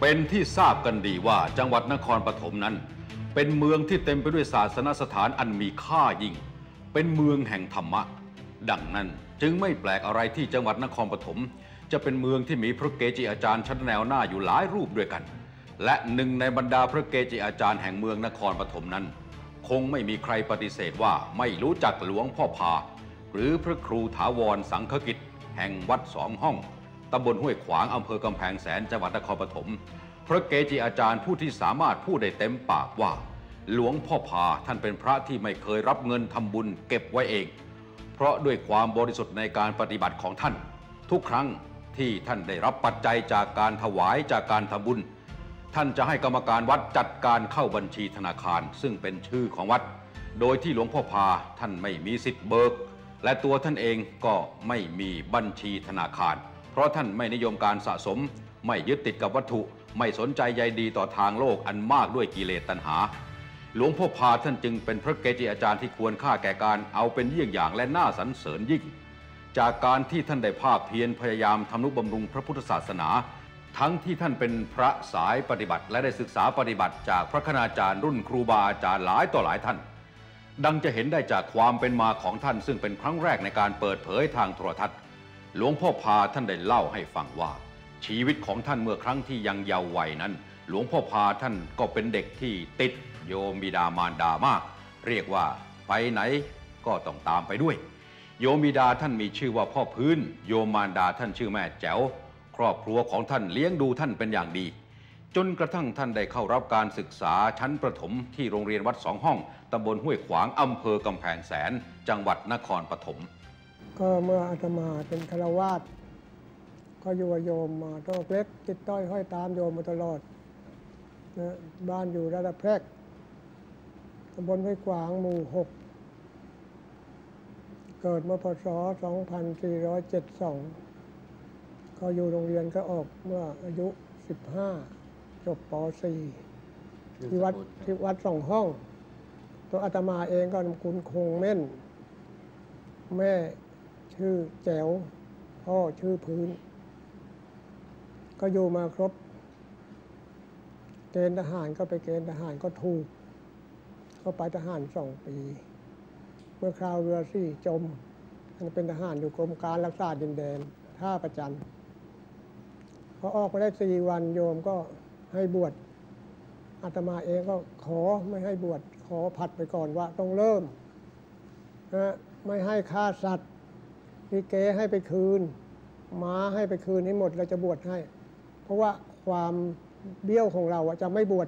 เป็นที่ทราบกันดีว่าจังหวัดนครปฐมนั้นเป็นเมืองที่เต็มไปด้วยศาสนสถานอันมีค่ายิ่งเป็นเมืองแห่งธรรมะดังนั้นจึงไม่แปลกอะไรที่จังหวัดนครปฐมจะเป็นเมืองที่มีพระเกจิอาจารย์ชั้นแนวหน้าอยู่หลายรูปด้วยกันและหนึ่งในบรรดาพระเกจิอาจารย์แห่งเมืองนครปฐมนั้นคงไม่มีใครปฏิเสธว่าไม่รู้จักหลวงพ่อพาหรือพระครูถาวรสังฆกิจแห่งวัดสองห้องตำบลห้วยขวางอำเภอกำแพงแสนจังหวัดนครปฐมพระเกจิอาจารย์ผู้ที่สามารถพูดได้เต็มปากว่าหลวงพ่อพาท่านเป็นพระที่ไม่เคยรับเงินทำบุญเก็บไว้เองเพราะด้วยความบริสุทธิ์ในการปฏิบัติของท่านทุกครั้งที่ท่านได้รับปัจจัยจากการถวายจากการทำบุญท่านจะให้กรรมการวัดจัดการเข้าบัญชีธนาคารซึ่งเป็นชื่อของวัดโดยที่หลวงพ่อพาท่านไม่มีสิทธิ์เบิกและตัวท่านเองก็ไม่มีบัญชีธนาคารเพราะท่านไม่นิยมการสะสมไม่ยึดติดกับวัตถุไม่สนใจใยดีต่อทางโลกอันมากด้วยกิเลสตัณหาหลวงพ่อพาท่านจึงเป็นพระเกจิอาจารย์ที่ควรค่าแก่การเอาเป็นเยี่ยงอย่างและน่าสรรเสริญยิ่งจากการที่ท่านได้ภาคเพียรพยายามทำนุบำรุงพระพุทธศาสนาทั้งที่ท่านเป็นพระสายปฏิบัติและได้ศึกษาปฏิบัติจากพระคณาจารย์รุ่นครูบาอาจารย์หลายต่อหลายท่านดังจะเห็นได้จากความเป็นมาของท่านซึ่งเป็นครั้งแรกในการเปิดเผยทางโทรทัศน์หลวงพ่อพาท่านได้เล่าให้ฟังว่าชีวิตของท่านเมื่อครั้งที่ยังเยาว์วัยนั้นหลวงพ่อพาท่านก็เป็นเด็กที่ติดโยมบิดามารดามากเรียกว่าไปไหนก็ต้องตามไปด้วยโยมบิดาท่านมีชื่อว่าพ่อพื้นโยมมารดาท่านชื่อแม่แจ๋วครอบครัวของท่านเลี้ยงดูท่านเป็นอย่างดีจนกระทั่งท่านได้เข้ารับการศึกษาชั้นประถมที่โรงเรียนวัดสองห้องตำบลห้วยขวางอำเภอกำแพงแสนจังหวัดนครปฐมก็เมื่ออาตมาเป็นฆราวาสก็อยู่กับโยมมาตั้งแต่เล็กติดต้อยห้อยตามโยมมาตลอดนะบ้านอยู่ระดับแพรกตำบลห้วยขวางหมู่ 6เกิดเมื่อพศ 2472ก็อยู่โรงเรียนก็ออกเมื่ออายุ 15จบป .4 ที่วัดสองห้องตัวอาตมาเองก็นามคุณคงเม่นแม่ชื่อแจ๋วพ่อชื่อพื้นก็อยู่มาครบเกณฑ์ทหารก็ไปเกณฑ์ทหารก็ถูกก็ไปทหาร2 ปีเมื่อคราวเรือสี่จมเป็นทหารอยู่กรมการรักษาดินแดนท่าประจันพอออกมาได้4 วันโยมก็ให้บวชอาตมาเองก็ขอไม่ให้บวชขอผัดไปก่อนว่าต้องเริ่มนะไม่ให้ฆ่าสัตว์ลิเกให้ไปคืนม้าให้ไปคืนให้หมดเราจะบวชให้เพราะว่าความเบี้ยวของเราจะไม่บวช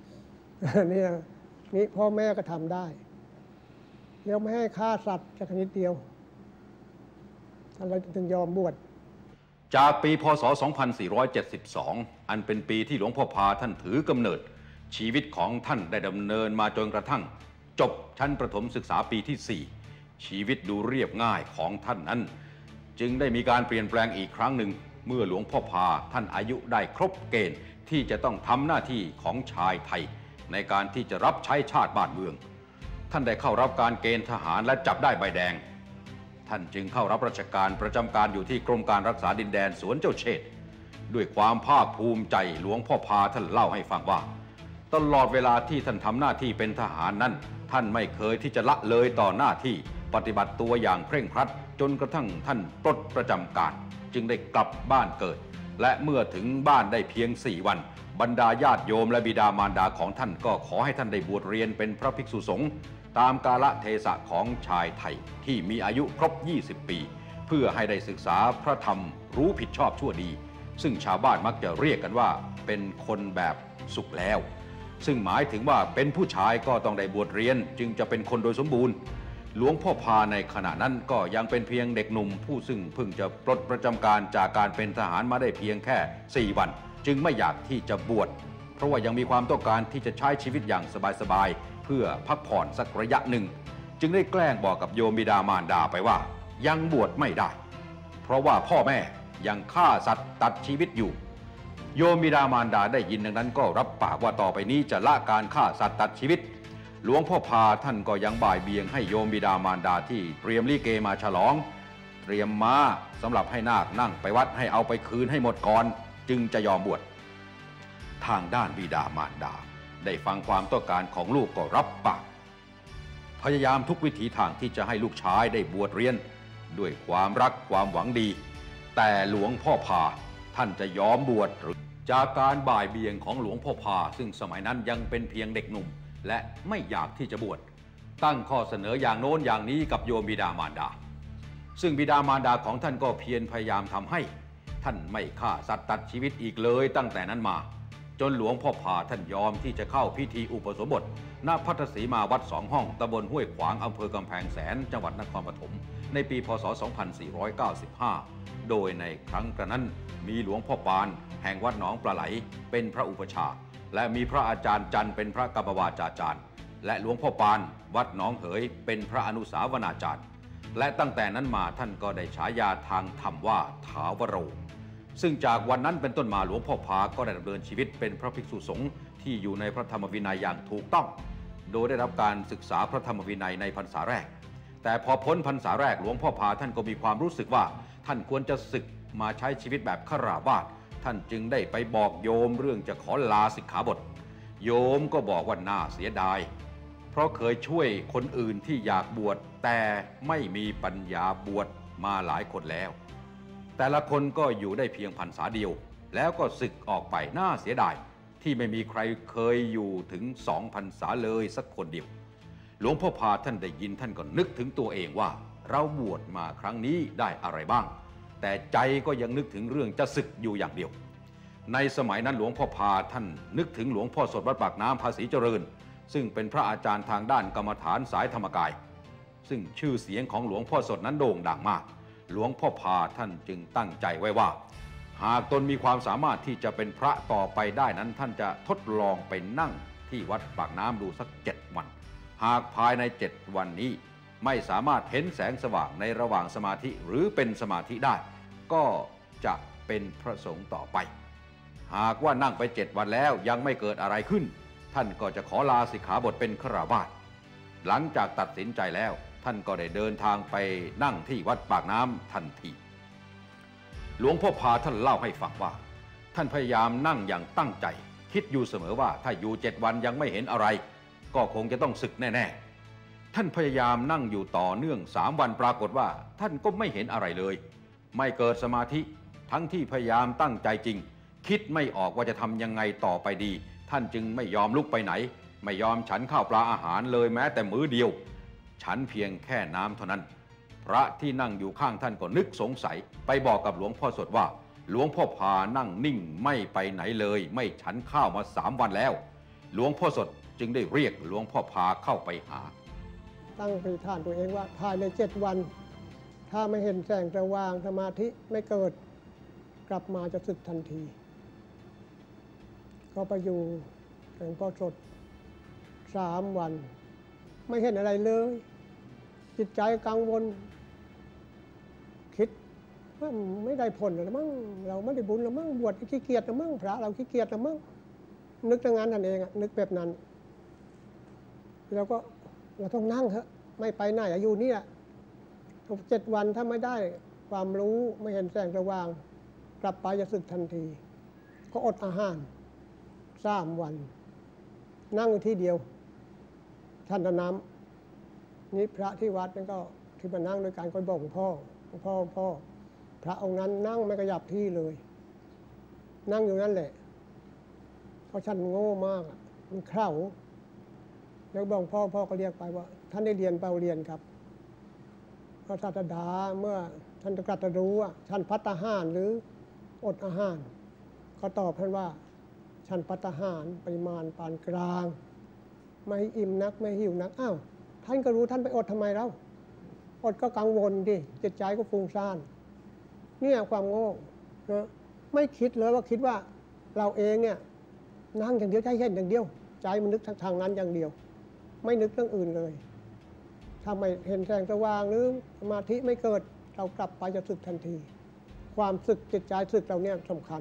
นี่พ่อแม่ก็ทำได้แล้วไม่ให้ฆ่าสัตว์สักนิดเดียวท่านเลยถึงยอมบวชจากปีพ.ศ. 2472อันเป็นปีที่หลวงพ่อพาท่านถือกำเนิดชีวิตของท่านได้ดำเนินมาจนกระทั่งจบชั้นประถมศึกษาปีที่4ชีวิตดูเรียบง่ายของท่านนั้นจึงได้มีการเปลี่ยนแปลงอีกครั้งหนึ่งเมื่อหลวงพ่อพาท่านอายุได้ครบเกณฑ์ที่จะต้องทำหน้าที่ของชายไทยในการที่จะรับใช้ชาติบ้านเมืองท่านได้เข้ารับการเกณฑ์ทหารและจับได้ใบแดงท่านจึงเข้ารับราชการประจำการอยู่ที่กรมการรักษาดินแดนสวนเจ้าเชษฐ์ด้วยความภาคภูมิใจหลวงพ่อพาท่านเล่าให้ฟังว่าตลอดเวลาที่ท่านทำหน้าที่เป็นทหารนั้นท่านไม่เคยที่จะละเลยต่อหน้าที่ปฏิบัติตัวอย่างเคร่งครัดจนกระทั่งท่านปลดประจำการจึงได้กลับบ้านเกิดและเมื่อถึงบ้านได้เพียง4 วันบรรดาญาติโยมและบิดามารดาของท่านก็ขอให้ท่านได้บวชเรียนเป็นพระภิกษุสงฆ์ตามกาลเทศะของชายไทยที่มีอายุครบ20 ปีเพื่อให้ได้ศึกษาพระธรรมรู้ผิดชอบชั่วดีซึ่งชาวบ้านมักจะเรียกกันว่าเป็นคนแบบสุขแล้วซึ่งหมายถึงว่าเป็นผู้ชายก็ต้องได้บวชเรียนจึงจะเป็นคนโดยสมบูรณ์หลวงพ่อพาในขณะนั้นก็ยังเป็นเพียงเด็กหนุ่มผู้ซึ่งเพิ่งจะปลดประจำการจากการเป็นทหารมาได้เพียงแค่4 วันจึงไม่อยากที่จะบวชเพราะว่ายังมีความต้องการที่จะใช้ชีวิตอย่างสบายๆเพื่อพักผ่อนสักระยะหนึ่งจึงได้แกล้งบอกกับโยมบิดามารดาไปว่ายังบวชไม่ได้เพราะว่าพ่อแม่ยังฆ่าสัตว์ตัดชีวิตอยู่โยมบิดามารดาได้ยินดังนั้นก็รับปากว่าต่อไปนี้จะละการฆ่าสัตว์ตัดชีวิตหลวงพ่อพาท่านก็ยังบ่ายเบียงให้โยมบิดามารดาที่เตรียมลิเกมาฉลองเตรียมม้าสำหรับให้นาคนั่งไปวัดให้เอาไปคืนให้หมดก่อนจึงจะยอมบวชทางด้านบิดามารดาได้ฟังความต้องการของลูกก็รับปากพยายามทุกวิถีทางที่จะให้ลูกชายได้บวชเรียนด้วยความรักความหวังดีแต่หลวงพ่อพาท่านจะยอมบวชหรือจากการบ่ายเบี่ยงของหลวงพ่อพาซึ่งสมัยนั้นยังเป็นเพียงเด็กหนุ่มและไม่อยากที่จะบวชตั้งข้อเสนออย่างโน้นอย่างนี้กับโยมบิดามารดาซึ่งบิดามารดาของท่านก็เพียรพยายามทำให้ท่านไม่ฆ่าสัตว์ตัดชีวิตอีกเลยตั้งแต่นั้นมาจนหลวงพ่อพาท่านยอมที่จะเข้าพิธีอุปสมบทณพัทสีมาวัด2 ห้องตำบลห้วยขวางอำเภอกำแพงแสนจังหวัดนครปฐมในปีพ.ศ. 2495โดยในครั้งกระนั้นมีหลวงพ่อปานแห่งวัดหนองปลาไหลเป็นพระอุปชาและมีพระอาจารย์จันทร์เป็นพระกรรมวาจาจารย์และหลวงพ่อปานวัดหนองเหยเป็นพระอนุสาวนาจารย์และตั้งแต่นั้นมาท่านก็ได้ฉายาทางธรรมว่าถาวโรซึ่งจากวันนั้นเป็นต้นมาหลวงพ่อพาก็ได้ดำเนินชีวิตเป็นพระภิกษุสงฆ์ที่อยู่ในพระธรรมวินัยอย่างถูกต้องโดยได้รับการศึกษาพระธรรมวินัยในพรรษาแรกแต่พอพ้นพรรษาแรกหลวงพ่อพาท่านก็มีความรู้สึกว่าท่านควรจะศึกมาใช้ชีวิตแบบฆราวาสท่านจึงได้ไปบอกโยมเรื่องจะขอลาสิกขาบทโยมก็บอกว่าน่าเสียดายเพราะเคยช่วยคนอื่นที่อยากบวชแต่ไม่มีปัญญาบวชมาหลายคนแล้วแต่ละคนก็อยู่ได้เพียงพรรษาเดียวแล้วก็สึกออกไปน่าเสียดายที่ไม่มีใครเคยอยู่ถึง2 พรรษาเลยสักคนเดียวหลวงพ่อพาท่านได้ยินท่านก็นึกถึงตัวเองว่าเราบวชมาครั้งนี้ได้อะไรบ้างแต่ใจก็ยังนึกถึงเรื่องจะสึกอยู่อย่างเดียวในสมัยนั้นหลวงพ่อพาท่านนึกถึงหลวงพ่อสดวัดปากน้ำภาษีเจริญซึ่งเป็นพระอาจารย์ทางด้านกรรมฐานสายธรรมกายซึ่งชื่อเสียงของหลวงพ่อสดนั้นโด่งดังมากหลวงพ่อพาท่านจึงตั้งใจไว้ว่าหากตนมีความสามารถที่จะเป็นพระต่อไปได้นั้นท่านจะทดลองไปนั่งที่วัดปากน้ำดูสัก7 วันหากภายใน7 วันนี้ไม่สามารถเห็นแสงสว่างในระหว่างสมาธิหรือเป็นสมาธิได้ก็จะเป็นพระสงฆ์ต่อไปหากว่านั่งไป7 วันแล้วยังไม่เกิดอะไรขึ้นท่านก็จะขอลาสิกขาบทเป็นฆราวาสหลังจากตัดสินใจแล้วท่านก็ได้เดินทางไปนั่งที่วัดปากน้ำทันทีหลวงพ่อพาท่านเล่าให้ฟังว่าท่านพยายามนั่งอย่างตั้งใจคิดอยู่เสมอว่าถ้าอยู่7 วันยังไม่เห็นอะไรก็คงจะต้องสึกแน่ๆท่านพยายามนั่งอยู่ต่อเนื่อง3 วันปรากฏว่าท่านก็ไม่เห็นอะไรเลยไม่เกิดสมาธิทั้งที่พยายามตั้งใจจริงคิดไม่ออกว่าจะทำยังไงต่อไปดีท่านจึงไม่ยอมลุกไปไหนไม่ยอมฉันข้าวปลาอาหารเลยแม้แต่มื้อเดียวฉันเพียงแค่น้ำเท่านั้นพระที่นั่งอยู่ข้างท่านก็นึกสงสัยไปบอกกับหลวงพ่อสดว่าหลวงพ่อพานั่งนิ่งไม่ไปไหนเลยไม่ฉันข้าวมา3 วันแล้วหลวงพ่อสดจึงได้เรียกหลวงพ่อพาเข้าไปหาตั้งปฏิฐานตัวเองว่าภายใน7 วันถ้าไม่เห็นแสงสว่างสมาธิไม่เกิดกลับมาจะสึกทันทีก็ไปอยู่หลวงพ่อสด3 วันไม่เห็นอะไรเลยจิตใจกังวลคิดว่าไม่ได้ผลหรือมั้งเราไม่ได้บุญหรือมั้งบวชขี้เกียจหรือมั้งพระเราขี้เกียจหรือมั้งนึกอย่างนั้นนั่นเองนึกแบบนั้นแล้วก็เราต้องนั่งเถอะไม่ไปไหนอยู่นี่แหละ7 วันถ้าไม่ได้ความรู้ไม่เห็นแสงสว่างกลับไปจะสึกทันทีก็อดอาหาร3 วันนั่งที่เดียวท่านน้ำนี่พระที่วัดนั่นก็ที่มานั่งด้วยกันก็บอกพ่อพระองค์นั้นนั่งไม่ขยับที่เลยนั่งอยู่นั่นแหละเพราะฉันโง่มากมันเข่าแล้วบอกพ่อก็เรียกไปว่าท่านได้เรียนเปล่าเรียนครับพระศาสดาเมื่อท่านตรัสรู้ว่าฉันภัตตาหารหรืออดอาหารเขาตอบท่านว่าฉันภัตตาหารปริมาณปานกลางไม่อิ่มนักไม่หิวนักอ้าวท่านก็รู้ท่านไปอดทำไมแล้วอดก็กังวลดิจิตใจก็ฟุ้งซ่านเนี่ยความโง่นะไม่คิดเลยว่าคิดว่าเราเองเนี่ยนั่งอย่างเดียวใจเห็นอย่างเดียวใจมันนึกทางนั้นอย่างเดียวไม่นึกเรื่องอื่นเลยถ้าไม่เห็นแสงสว่างหรือสมาธิไม่เกิดเรากลับไปจะสึกทันทีความสึกจิตใจสึกเราเนี่ยสำคัญ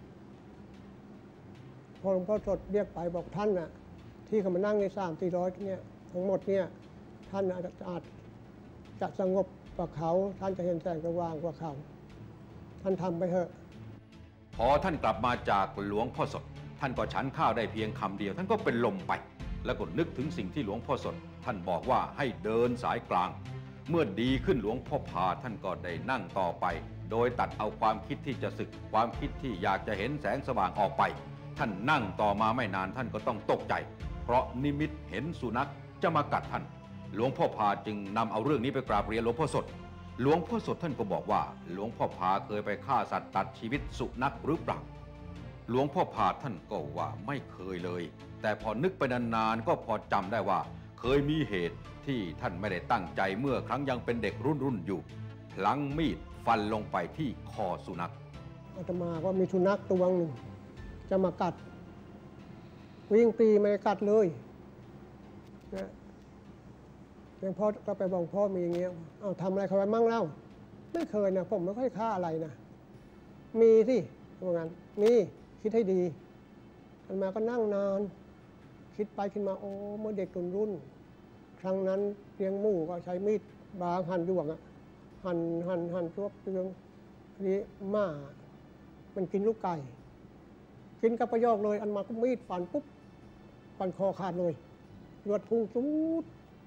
พอหลวงพ่อสดเรียกไปบอกท่านน่ะที่เขามานั่งใน300-400เนี่ยทั้งหมดเนี่ยท่านอาจจะสงบกว่าเขาท่านจะเห็นแสงสว่างกว่าเขาท่านทำไปเถอะพอท่านกลับมาจากหลวงพ่อสดท่านก็ฉันข้าวได้เพียงคำเดียวท่านก็เป็นลมไปแล้วก็นึกถึงสิ่งที่หลวงพ่อสดท่านบอกว่าให้เดินสายกลางเมื่อดีขึ้นหลวงพ่อพาท่านก็ได้นั่งต่อไปโดยตัดเอาความคิดที่จะสึกความคิดที่อยากจะเห็นแสงสว่างออกไปท่านนั่งต่อมาไม่นานท่านก็ต้องตกใจเพราะนิมิตเห็นสุนัขจะมากัดท่านหลวงพ่อพาจึงนำเอาเรื่องนี้ไปกราบเรียนหลวงพ่อสดหลวงพ่อสดท่านก็บอกว่าหลวงพ่อพาเคยไปฆ่าสัตว์ตัดชีวิตสุนัขหรือเปล่าหลวงพ่อพาท่านก็ว่าไม่เคยเลยแต่พอนึกไปนานๆก็พอจำได้ว่าเคยมีเหตุที่ท่านไม่ได้ตั้งใจเมื่อครั้งยังเป็นเด็กรุ่นอยู่พลั้งมีดฟันลงไปที่คอสุนัขอาตมาก็มีสุนัขตัวหนึ่งจะมากัดวิ่งปีไม่ได้กัดเลยนะยังพ่อก็ไปบอกพ่อมีอย่างเงี้ยเอาทำอะไรเขาไว้มั่งเล่าไม่เคยนะผมไม่ค่อยฆ่าอะไรนะมีสิว่างั้นมีคิดให้ดีอันมาก็นั่งนานคิดไปคิดมาโอ้เมื่อเด็กรุ่นครั้งนั้นเลี้ยงหมูก็ใช้มีดบางหั่นหยวกหั่นตัวเปลืองนี้หมามันกินลูกไก่กินกับประโยคเลยอันมาก็มีดฟันปุ๊บฟันคอขาดเลยเลือดพุ่งจุ๊ด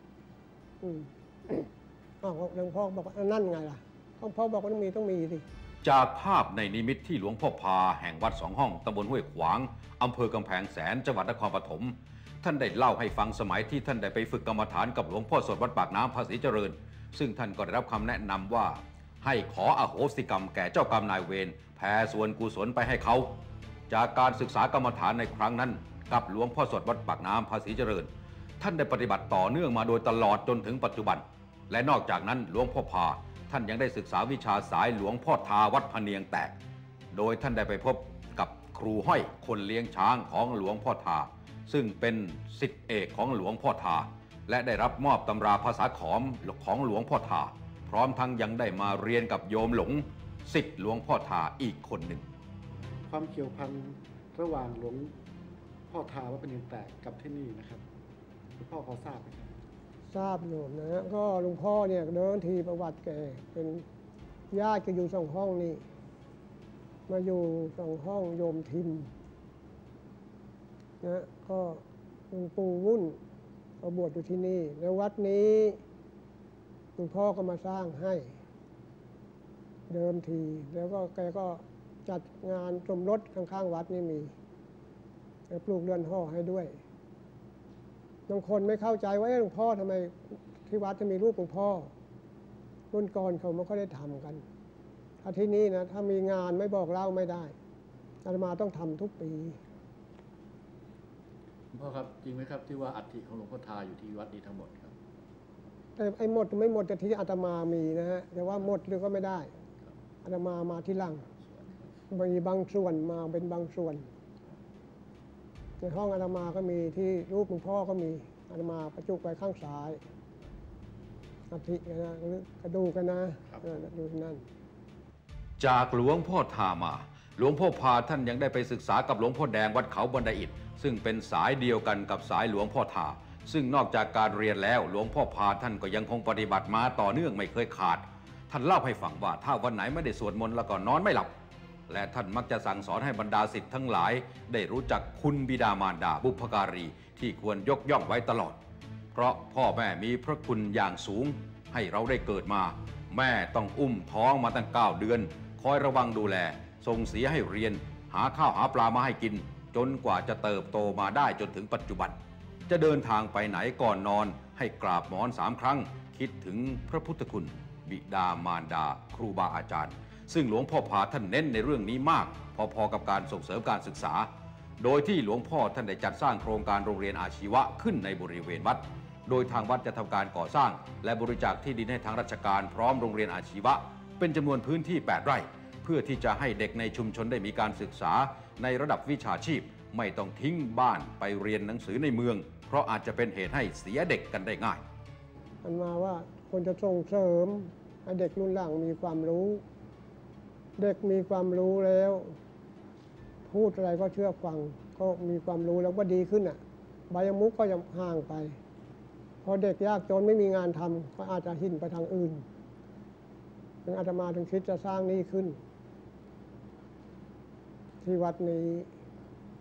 หลวงพ่อบอกว่านั่นไงล่ะหลวงพ่อบอกว่าต้องมีสิจากภาพในนิมิตที่หลวงพ่อพาแห่งวัดสองห้องตำบลห้วยขวางอำเภอกำแพงแสนจังหวัดนครปฐมท่านได้เล่าให้ฟังสมัยที่ท่านได้ไปฝึกกรรมฐานกับหลวงพ่อสดวัดปากน้ำภาษีเจริญซึ่งท่านก็ได้รับคำแนะนำว่าให้ขออโหสิกรรมแก่เจ้ากรรมนายเวรแผ่ส่วนกุศลไปให้เขาจากการศึกษากรรมฐานในครั้งนั้นกับหลวงพ่อสดวัดปากน้ำภาษีเจริญท่านได้ปฏิบัติต่อเนื่องมาโดยตลอดจนถึงปัจจุบันและนอกจากนั้นหลวงพ่อพาท่านยังได้ศึกษาวิชาสายหลวงพ่อทาวัดพะเนียงแตกโดยท่านได้ไปพบกับครูห้อยคนเลี้ยงช้างของหลวงพ่อทาซึ่งเป็นศิษย์เอกของหลวงพ่อทาและได้รับมอบตำราภาษาขอมของหลวงพ่อทาพร้อมทั้งยังได้มาเรียนกับโยมหลงศิษย์หลวงพ่อทาอีกคนหนึ่งความเกี่ยวพันระหว่างหลวงพ่อทาวัดพะเนียงแตกกับที่นี่นะครับหลวงพ่อพอทราบไหมครับทราบอยู่นะก็หลวงพ่อเนี่ยเดินทีประวัติแกเป็นญาติก็อยู่สองห้องนี่มาอยู่สองห้องโยมทิมนะก็หลวงปู่วุ่นก็บวชอยู่ที่นี่แล้ววัดนี้หลวงพ่อก็มาสร้างให้เดิมทีแล้วก็แกก็จัดงานสมรสข้างๆวัดนี่มีแล้วปลูกเรือนห่อให้ด้วยบางคนไม่เข้าใจว่าหลวงพ่อทำไมที่วัดจะมีรูปหลวงพ่อรุ่นก่อนเขาไม่ค่อยได้ทำกันถ้าที่นี่นะถ้ามีงานไม่บอกเล่าไม่ได้อาตมาต้องทำทุกปีหลวงพ่อครับจริงไหมครับที่ว่าอัฐิของหลวงพ่อทาอยู่ที่วัดนี้ทั้งหมดครับแต่ไอ้หมดไม่หมดแต่ที่อาตมามีนะฮะแต่ว่าหมดหรือก็ไม่ได้อาตมาที่หลังมีบางส่วนมาเป็นบางส่วนในห้องอาตมาก็มีที่รูปหลวงพ่อก็มีอาตมาประจุไว้ข้างซ้ายอัฐินะกระดูกกันนะอยู่นั่นจากหลวงพ่อทามาหลวงพ่อพาท่านยังได้ไปศึกษากับหลวงพ่อแดงวัดเขาบันไดอิฐซึ่งเป็นสายเดียวกันกับสายหลวงพ่อทาซึ่งนอกจากการเรียนแล้วหลวงพ่อพาท่านก็ยังคงปฏิบัติมาต่อเนื่องไม่เคยขาดท่านเล่าให้ฟังว่าถ้าวันไหนไม่ได้สวดมนต์แล้วก็นอนไม่หลับและท่านมักจะสั่งสอนให้บรรดาศิษย์ทั้งหลายได้รู้จักคุณบิดามารดาบุพการีที่ควรยกย่องไว้ตลอดเพราะพ่อแม่มีพระคุณอย่างสูงให้เราได้เกิดมาแม่ต้องอุ้มท้องมาตั้ง9 เดือนคอยระวังดูแลส่งเสียให้เรียนหาข้าวหาปลามาให้กินจนกว่าจะเติบโตมาได้จนถึงปัจจุบันจะเดินทางไปไหนก่อนนอนให้กราบหมอน3 ครั้งคิดถึงพระพุทธคุณบิดามารดาครูบาอาจารย์ซึ่งหลวงพ่อพาท่านเน้นในเรื่องนี้มากพอๆกับการส่งเสริมการศึกษาโดยที่หลวงพ่อท่านได้จัดสร้างโครงการโรงเรียนอาชีวะขึ้นในบริเวณวัดโดยทางวัดจะทำการก่อสร้างและบริจาคที่ดินให้ทางราชการพร้อมโรงเรียนอาชีวะเป็นจำนวนพื้นที่8 ไร่เพื่อที่จะให้เด็กในชุมชนได้มีการศึกษาในระดับวิชาชีพไม่ต้องทิ้งบ้านไปเรียนหนังสือในเมืองเพราะอาจจะเป็นเหตุให้เสียเด็กกันได้ง่ายมันมาว่าควรจะส่งเสริมให้เด็กรุ่นหลังมีความรู้เด็กมีความรู้แล้วพูดอะไรก็เชื่อฟังก็มีความรู้แล้วก็ดีขึ้นอ่ะใบมุกก็จะห่างไปพอเด็กยากจนไม่มีงานทำก็อาจจะหินไปทางอื่นถึงอาตมาถึงคิดจะสร้างนี่ขึ้นที่วัดนี้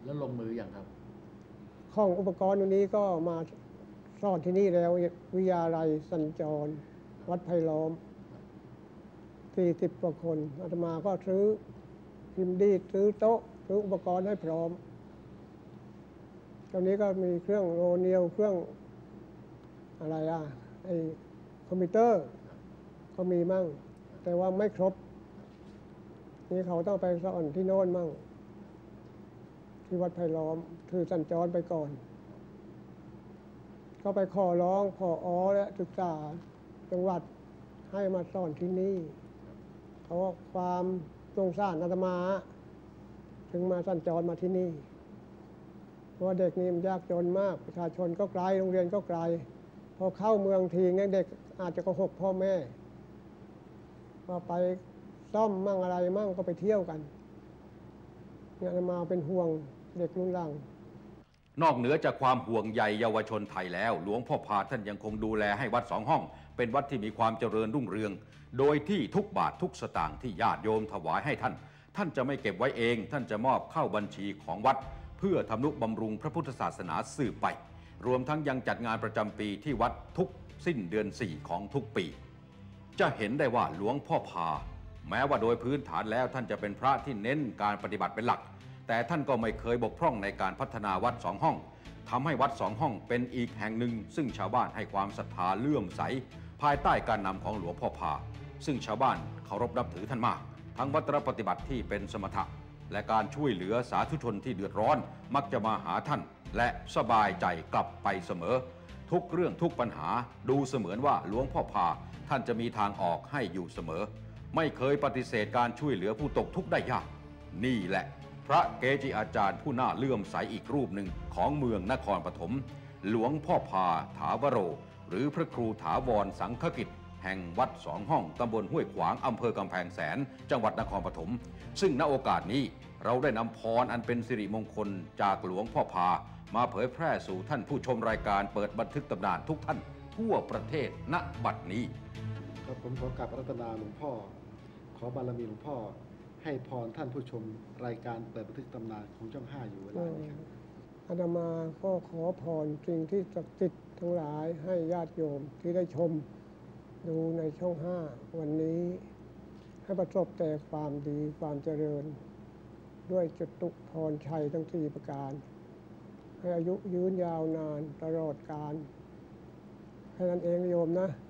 แล้วลงมืออย่างครับของอุปกรณ์ตรงนี้ก็มาสอนที่นี่แล้ววิทยาลัยสัญจร วัดไผ่ล้อม40 กว่าคนอาตมาก็ซื้อพิมพ์ดีดซื้อโต๊ะซื้ออุปกรณ์ให้พร้อมตอนนี้ก็มีเครื่องโรเนียลเครื่องอะไรไอ้คอมพิวเตอร์ก็มีมั่งแต่ว่าไม่ครบนี่เขาต้องไปสอนที่โน่นมั่งที่วัดไผ่ล้อมถือสัญจรไปก่อนก็ไปขอร้องผอ.และศึกษาจังหวัดให้มาสอนที่นี่เขาว่าความสงสารอาตมาถึงมาสัญจรมาที่นี่เพราะว่าเด็กนี่มันยากจนมากประชาชนก็ไกลโรงเรียนก็ไกลพอเข้าเมืองทีเนี่ยเด็กอาจจะโกหกพ่อแม่ว่าไปซ่อมมั่งอะไรมั่งก็ไปเที่ยวกันเนี่ยอาตมาเป็นห่วงเด็กรุ่นหลังนอกเหนือจากความห่วงใยเยาวชนไทยแล้วหลวงพ่อพาท่านยังคงดูแลให้วัด2 ห้องเป็นวัดที่มีความเจริญรุ่งเรืองโดยที่ทุกบาททุกสตางค์ที่ญาติโยมถวายให้ท่านจะไม่เก็บไว้เองท่านจะมอบเข้าบัญชีของวัดเพื่อทำนุบำรุงพระพุทธศาสนาสืบไปรวมทั้งยังจัดงานประจำปีที่วัดทุกสิ้นเดือน4ของทุกปีจะเห็นได้ว่าหลวงพ่อพาแม้ว่าโดยพื้นฐานแล้วท่านจะเป็นพระที่เน้นการปฏิบัติเป็นหลักแต่ท่านก็ไม่เคยบกพร่องในการพัฒนาวัด2 ห้องทำให้วัด2 ห้องเป็นอีกแห่งหนึ่งซึ่งชาวบ้านให้ความศรัทธาเลื่อมใสภายใต้การนำของหลวงพ่อพาซึ่งชาวบ้านเคารพนับถือท่านมากทั้งวัตรปฏิบัติที่เป็นสมถะและการช่วยเหลือสาธุชนที่เดือดร้อนมักจะมาหาท่านและสบายใจกลับไปเสมอทุกเรื่องทุกปัญหาดูเสมือนว่าหลวงพ่อพาท่านจะมีทางออกให้อยู่เสมอไม่เคยปฏิเสธการช่วยเหลือผู้ตกทุกข์ได้ยากนี่แหละพระเกจิอาจารย์ผู้น่าเลื่อมใสอีกรูปหนึ่งของเมืองนครปฐมหลวงพ่อพาถาวโรหรือพระครูถาวรสังฆกิจแห่งวัด2 ห้องตำบลห้วยขวางอำเภอกำแพงแสนจังหวัดนครปฐมซึ่งณโอกาสนี้เราได้นำพรอันเป็นสิริมงคลจากหลวงพ่อพามาเผยแพร่สู่ท่านผู้ชมรายการเปิดบันทึกตำนานทุกท่านทั่วประเทศณบัดนี้ครับผมขอกราบอาราธนาหลวงพ่อขอบารมีหลวงพ่อให้พรท่านผู้ชมรายการเปิดบันทึกตำนานของช่อง 5อยู่เวลานี้ครับอาตมาก็ขอพรสิ่งที่ศักดิ์สิทธิ์ทั้งหลายให้ญาติโยมที่ได้ชมดูในช่อง 5วันนี้ให้ประสบแต่ความดีความเจริญด้วยจตุพรชัยทั้ง4ประการให้อายุยืนยาวนานตลอดกาลแค่นั้นเองโยมนะ